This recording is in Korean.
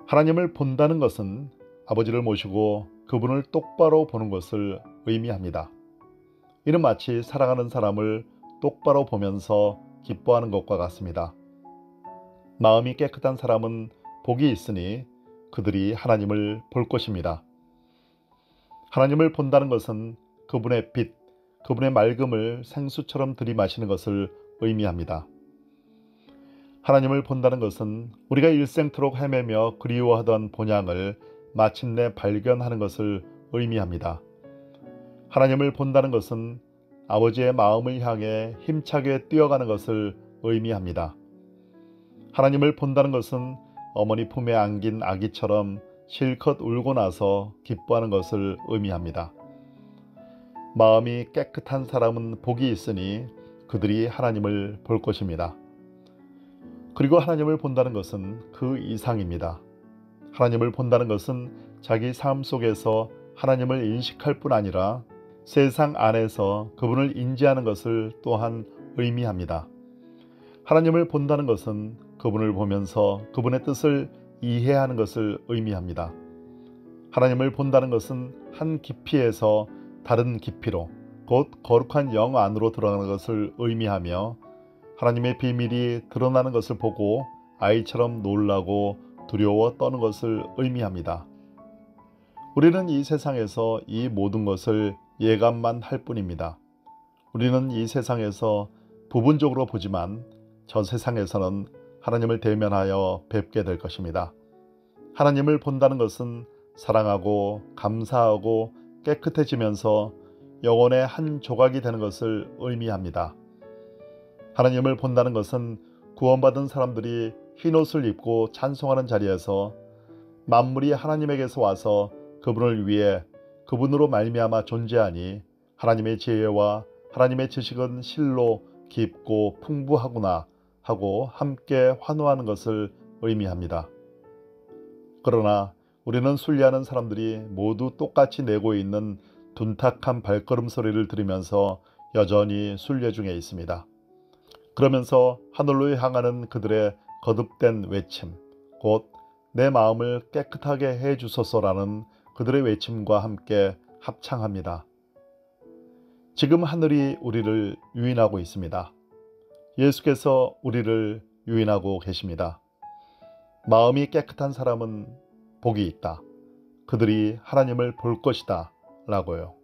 하나님을 본다는 것은 아버지를 모시고 그분을 똑바로 보는 것을 의미합니다. 이는 마치 사랑하는 사람을 똑바로 보면서 기뻐하는 것과 같습니다. 마음이 깨끗한 사람은 복이 있으니 그들이 하나님을 볼 것입니다. 하나님을 본다는 것은 그분의 빛, 그분의 맑음을 생수처럼 들이마시는 것을 의미합니다. 하나님을 본다는 것은 우리가 일생토록 헤매며 그리워하던 본향을 마침내 발견하는 것을 의미합니다. 하나님을 본다는 것은 아버지의 마음을 향해 힘차게 뛰어가는 것을 의미합니다. 하나님을 본다는 것은 어머니 품에 안긴 아기처럼 실컷 울고 나서 기뻐하는 것을 의미합니다. 마음이 깨끗한 사람은 복이 있으니 그들이 하나님을 볼 것입니다. 그리고 하나님을 본다는 것은 그 이상입니다. 하나님을 본다는 것은 자기 삶 속에서 하나님을 인식할 뿐 아니라 세상 안에서 그분을 인지하는 것을 또한 의미합니다. 하나님을 본다는 것은 그분을 보면서 그분의 뜻을 이해하는 것을 의미합니다. 하나님을 본다는 것은 한 깊이에서 다른 깊이로 곧 거룩한 영 안으로 들어가는 것을 의미하며 하나님의 비밀이 드러나는 것을 보고 아이처럼 놀라고 두려워 떠는 것을 의미합니다. 우리는 이 세상에서 이 모든 것을 예감만 할 뿐입니다. 우리는 이 세상에서 부분적으로 보지만 저 세상에서는 하나님을 대면하여 뵙게 될 것입니다. 하나님을 본다는 것은 사랑하고 감사하고 깨끗해지면서 영혼의 한 조각이 되는 것을 의미합니다. 하나님을 본다는 것은 구원받은 사람들이 흰옷을 입고 찬송하는 자리에서 만물이 하나님에게서 와서 그분을 위해 그분으로 말미암아 존재하니 하나님의 지혜와 하나님의 지식은 실로 깊고 풍부하구나 하고 함께 환호하는 것을 의미합니다. 그러나 우리는 순례하는 사람들이 모두 똑같이 내고 있는 둔탁한 발걸음 소리를 들으면서 여전히 순례 중에 있습니다. 그러면서 하늘로 향하는 그들의 거듭된 외침, 곧 내 마음을 깨끗하게 해 주소서라는 그들의 외침과 함께 합창합니다. 지금 하늘이 우리를 유인하고 있습니다. 예수께서 우리를 유인하고 계십니다. 마음이 깨끗한 사람은 복이 있다. 그들이 하나님을 볼 것이다. 라고요.